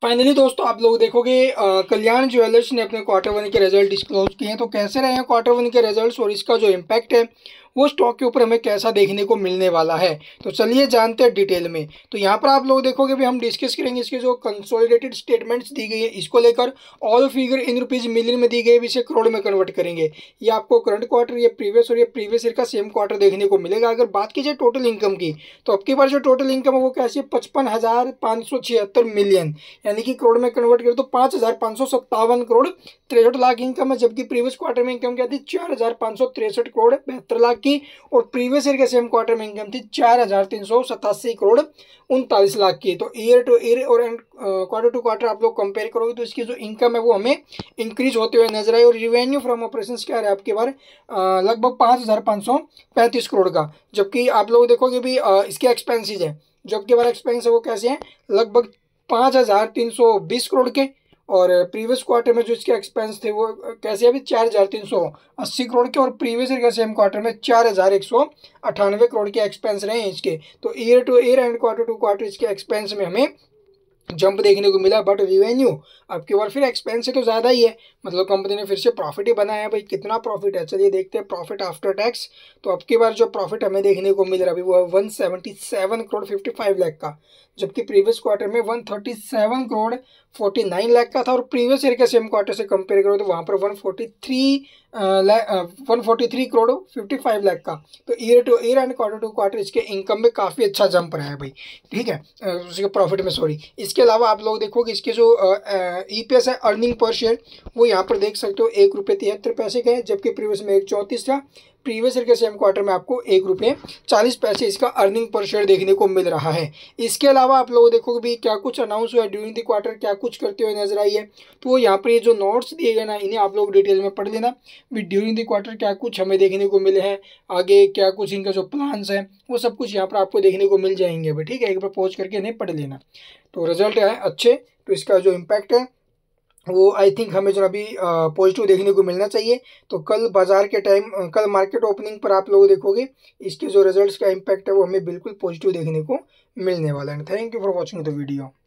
Finally दोस्तों आप लोग देखोगे कल्याण ज्वेलर्स ने अपने क्वार्टर वन के रिजल्ट डिस्क्लोज किए हैं। तो कैसे रहे हैं क्वार्टर वन के रिजल्ट्स और इसका जो इम्पैक्ट है वो स्टॉक के ऊपर हमें कैसा देखने को मिलने वाला है, तो चलिए जानते हैं डिटेल में। तो यहाँ पर आप लोग देखोगे भी हम डिस्कस करेंगे इसके जो कंसोलिडेटेड स्टेटमेंट्स दी गई है इसको लेकर। All figure in rupees million में दी गई है, इसे करोड़ में कन्वर्ट करेंगे। ये आपको करंट क्वार्टर, ये प्रीवियस और ये प्रीवियस ईयर का सेम क्वार्टर देखने को मिलेगा। अगर बात की जाए टोटल इनकम की, तो अब की बार जो टोटल इनकम है वो कैसी है, 55,576 मिलियन, यानी कि करोड़ में कन्वर्ट करें तो 5,557 करोड़ 63 लाख इनकम है। जबकि प्रीवियस क्वार्टर में इनकम क्या थी, 4,563 करोड़ 72 लाख की, और प्रीवियस ईयर के सेम क्वार्टर में इनकम थी 4,387 करोड़ 39 लाख की। तो ईयर टू ईयर और क्वार्टर टू क्वार्टर आप लोग कंपेयर करोगे तो इसकी जो इनकम है वो हमें इंक्रीज होते हुए नजर आई। और रिवेन्यू फ्रॉम ऑपरेशंस क्या है आपके बार, लगभग 5,535 करोड़ का। जबकि आप लोग देखोगे भी इसके एक्सपेंसेस है, जो आपके बार एक्सपेंस है वो कैसे हैं, लगभग 5,320 करोड़ के। और प्रीवियस क्वार्टर में जो इसके एक्सपेंस थे वो कैसे अभी 4,380 करोड़ के, और प्रीवियस ईयर के सेम क्वार्टर में 4,198 करोड़ के एक्सपेंस रहे हैं इसके। तो year to year and quarter to quarter इसके एक्सपेंस में हमें जंप देखने को मिला। बट रिवेन्यू अब की बार फिर एक्सपेंस से तो ज़्यादा ही है, मतलब कंपनी ने फिर से प्रॉफिट ही बनाया है। भाई कितना प्रॉफिट है, चलिए देखते हैं प्रॉफिट आफ्टर टैक्स। तो अब की बार जो प्रॉफिट हमें देखने को मिल रहा है अभी वो है 177 करोड़ 55 लाख का। जबकि प्रीवियस क्वार्टर में 137 करोड़ 49 लाख का था, और प्रीवियस ईयर के सेम क्वार्टर से कंपेयर करो तो वहाँ पर 143 करोड़ 55 लाख का। तो year to year and quarter to quarter इसके इनकम में काफ़ी अच्छा जंप रहा है भाई, ठीक है, उसके प्रॉफिट में सॉरी। इसके अलावा आप लोग देखोगे इसके जो ईपीएस है, अर्निंग पर शेयर, वो यहाँ पर देख सकते हो 1 रुपये 73 पैसे का है। जबकि प्रीवियस में 1,34 था। प्रीवियस ईयर के सेम क्वार्टर में आपको 1 रुपये 40 पैसे इसका अर्निंग पर शेयर देखने को मिल रहा है। इसके अलावा आप लोग देखोगे भी क्या कुछ अनाउंस हुआ है ड्यूरिंग द क्वार्टर, क्या कुछ करते हुए नजर आई है। तो यहाँ पर ये जो नोट्स दिए गए ना, इन्हें आप लोग डिटेल में पढ़ लेना भी, ड्यूरिंग द क्वार्टर क्या कुछ हमें देखने को मिले हैं, आगे क्या कुछ इनका जो प्लान्स है वो सब कुछ यहाँ पर आपको देखने को मिल जाएंगे भाई, ठीक है। एक बार पॉज करके इन्हें पढ़ लेना। तो रिजल्ट है अच्छे, तो इसका जो इम्पैक्ट है वो आई थिंक हमें जो अभी पॉजिटिव देखने को मिलना चाहिए। तो कल बाजार के टाइम, कल मार्केट ओपनिंग पर आप लोग देखोगे इसके जो रिजल्ट्स का इम्पैक्ट है वो हमें बिल्कुल पॉजिटिव देखने को मिलने वाला है। Thank you for watching the video.